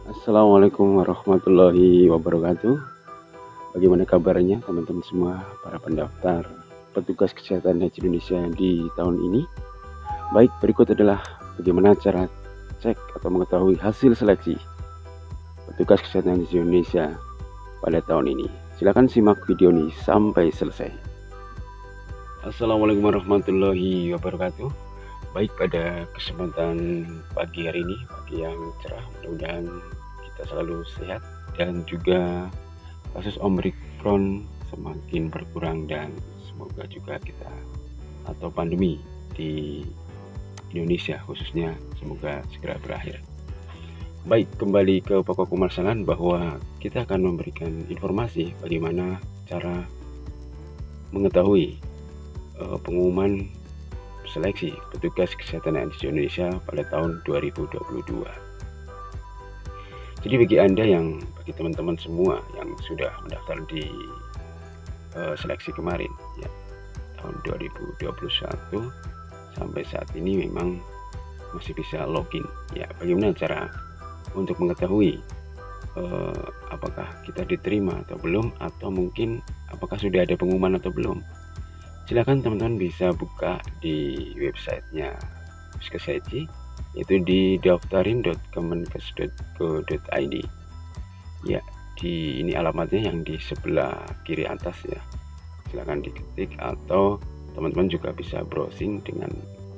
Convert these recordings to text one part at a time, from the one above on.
Assalamualaikum warahmatullahi wabarakatuh. Bagaimana kabarnya teman-teman semua para pendaftar petugas kesehatan haji Indonesia di tahun ini? Baik, berikut adalah bagaimana cara cek atau mengetahui hasil seleksi petugas kesehatan haji Indonesia pada tahun ini. Silakan simak video ini sampai selesai. Assalamualaikum warahmatullahi wabarakatuh. Baik, pada kesempatan pagi hari ini, pagi yang cerah, mudah-mudahan kita selalu sehat dan juga kasus Omicron semakin berkurang dan semoga juga kita atau pandemi di Indonesia khususnya semoga segera berakhir. Baik, kembali ke pokok permasalahan bahwa kita akan memberikan informasi bagaimana cara mengetahui pengumuman seleksi petugas kesehatan haji Indonesia pada tahun 2022. Jadi bagi teman-teman semua yang sudah mendaftar di seleksi kemarin ya, tahun 2021 sampai saat ini memang masih bisa login ya. Bagaimana cara untuk mengetahui apakah kita diterima atau belum, atau mungkin apakah sudah ada pengumuman atau belum? Silakan teman-teman bisa buka di websitenya Puskes Haji, yaitu di daftarin.kemenkes.go.id ya. Ini alamatnya yang di sebelah kiri atas ya, silakan diketik, atau teman-teman juga bisa browsing dengan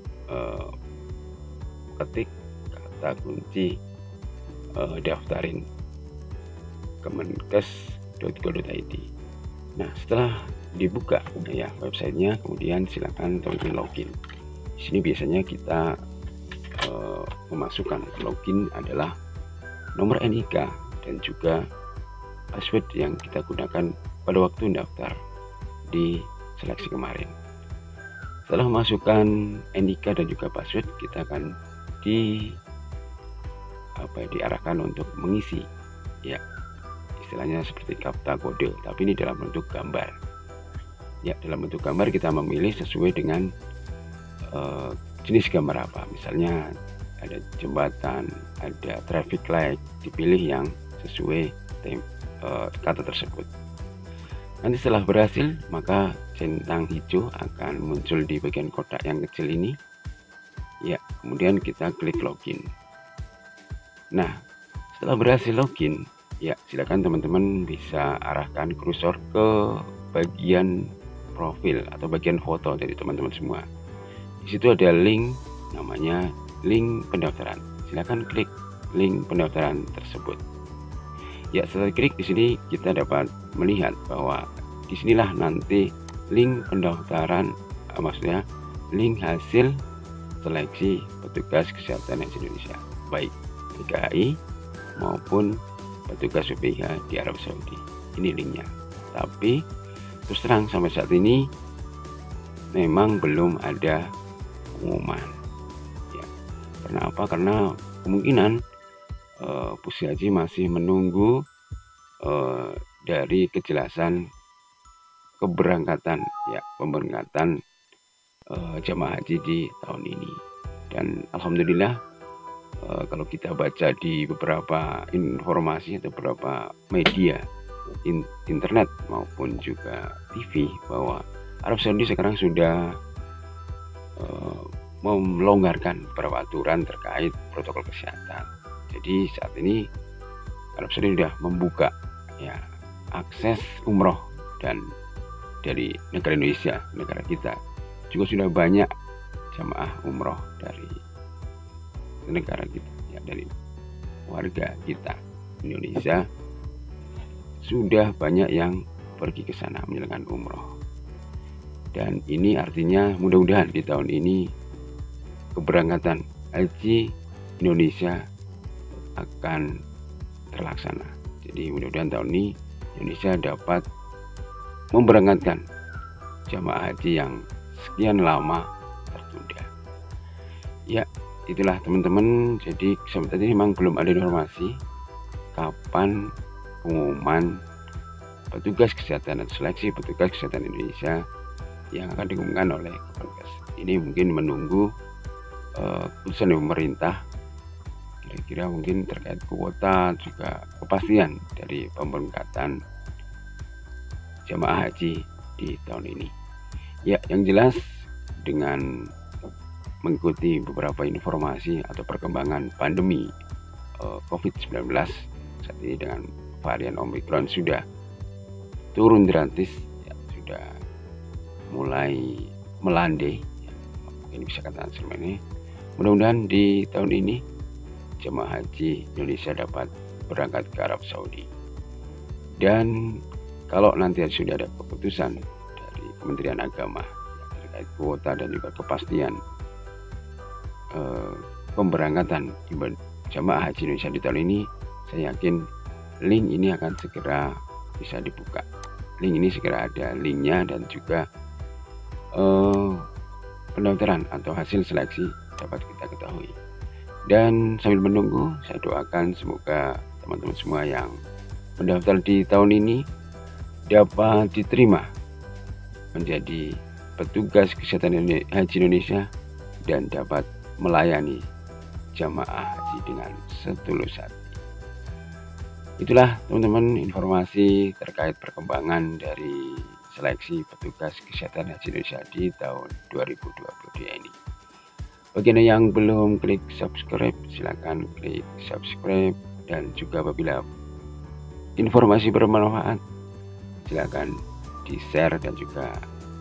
ketik kata kunci daftarin kemenkes.go.id. Nah, setelah dibuka ya websitenya, kemudian silakan teman-teman login. Di sini biasanya kita memasukkan login adalah nomor NIK dan juga password yang kita gunakan pada waktu daftar di seleksi kemarin. Setelah memasukkan NIK dan juga password, kita akan diarahkan untuk mengisi ya, istilahnya seperti kapta kode, tapi ini dalam bentuk gambar ya. Dalam bentuk gambar kita memilih sesuai dengan jenis gambar apa, misalnya ada jembatan, ada traffic light, dipilih yang sesuai kata tersebut. Nanti setelah berhasil, maka centang hijau akan muncul di bagian kotak yang kecil ini ya, kemudian kita klik login. Nah, setelah berhasil login ya, silakan teman-teman bisa arahkan kursor ke bagian profil atau bagian foto dari teman-teman semua. Di situ ada link, namanya link pendaftaran. Silakan klik link pendaftaran tersebut. Ya, setelah klik di sini kita dapat melihat bahwa disinilah nanti link pendaftaran, maksudnya link hasil seleksi petugas kesehatan haji Indonesia, baik PKI maupun petugas PPIH di Arab Saudi. Ini linknya. Tapi terus terang sampai saat ini memang belum ada pengumuman ya. Karena apa? Karena kemungkinan Puskes Haji masih menunggu dari kejelasan keberangkatan ya, pemberangkatan jamaah haji di tahun ini. Dan alhamdulillah, kalau kita baca di beberapa informasi atau beberapa media internet maupun juga TV, bahwa Arab Saudi sekarang sudah melonggarkan beberapa aturan terkait protokol kesehatan. Jadi saat ini Arab Saudi sudah membuka ya akses umroh, dan dari negara Indonesia, negara kita juga sudah banyak jamaah umroh dari negara kita ya, dari warga kita Indonesia sudah banyak yang pergi ke sana menjalankan umroh. Dan ini artinya mudah-mudahan di tahun ini keberangkatan haji Indonesia akan terlaksana. Jadi mudah-mudahan tahun ini Indonesia dapat memberangkatkan jamaah haji yang sekian lama tertunda. Ya, itulah teman-teman. Jadi sampai tadi memang belum ada informasi kapan pengumuman petugas kesehatan dan seleksi petugas kesehatan Indonesia yang akan diumumkan oleh Kemenkes. Ini mungkin menunggu keputusan dari pemerintah kira-kira mungkin terkait kuota juga kepastian dari pemberangkatan jamaah haji di tahun ini. Ya, yang jelas dengan mengikuti beberapa informasi atau perkembangan pandemi COVID-19 saat ini dengan varian Omicron sudah turun drastis, ya, sudah mulai melandai, ya, ini bisa katakan seperti ini. Mudah-mudahan di tahun ini jemaah haji Indonesia dapat berangkat ke Arab Saudi, dan kalau nanti sudah ada keputusan dari Kementerian Agama terkait kuota dan juga kepastian pemberangkatan jemaah haji Indonesia di tahun ini, saya yakin link ini akan segera bisa dibuka. Link ini segera ada linknya, dan juga pendaftaran atau hasil seleksi dapat kita ketahui. Dan sambil menunggu, saya doakan semoga teman-teman semua yang mendaftar di tahun ini dapat diterima menjadi petugas kesehatan haji Indonesia dan dapat melayani jamaah haji dengan setulus hati. Itulah teman-teman informasi terkait perkembangan dari seleksi petugas kesehatan haji Indonesia di tahun 2022 ini. Bagi Anda yang belum klik subscribe, silakan klik subscribe, dan juga apabila informasi bermanfaat silakan di-share dan juga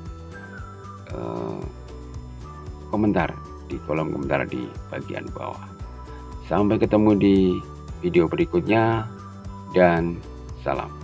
komentar di kolom komentar di bagian bawah. Sampai ketemu di video berikutnya, dan salam.